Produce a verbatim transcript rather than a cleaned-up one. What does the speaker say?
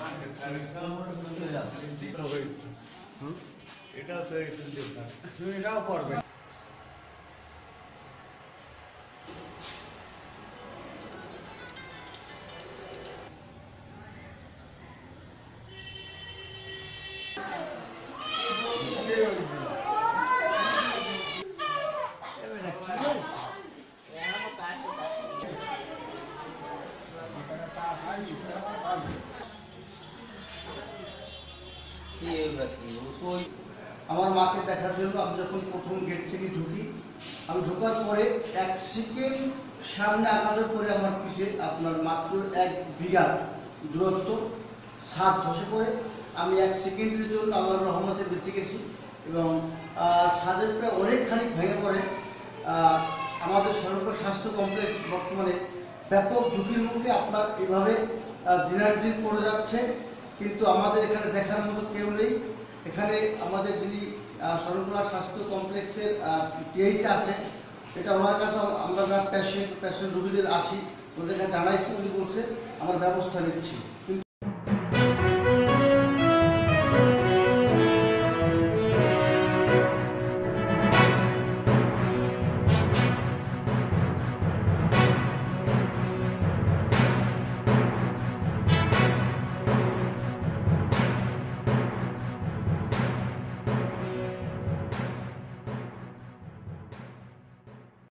এটাও তো এটাও করবে। আমার মাকে দেখার জন্য আমি যখন প্রথম গেট থেকে ঢুকি, আমি ঢোকার পরে এক সেকেন্ড সামনে আগানোর পরে আমার পিছে আপনার মাত্র এক বিঘা দূরত্ব ছাদ ধসে পড়ে। আমি এক সেকেন্ডের জন্য আল্লাহর রহমতে বেঁচে গেছি এবং ছাদের প্রায় অনেকখানি ভেঙে পড়ে। আমাদের সরকার স্বাস্থ্য কমপ্লেক্স বর্তমানে ব্যাপক ঝুঁকির মুখে আপনার এভাবে দিনের দিন পড়ে যাচ্ছে, কিন্তু আমাদের এখানে দেখার মতো কেউ নেই। এখানে আমাদের যিনি শরণখোলা স্বাস্থ্য কমপ্লেক্সের টিএইচ আছে, এটা ওনার কাছে আমরা যারা পেশেন্ট পেশেন্ট রোগীদের আছি ওদের কাছে জানাইছি, উনি বলছে আমার ব্যবস্থা নিচ্ছি।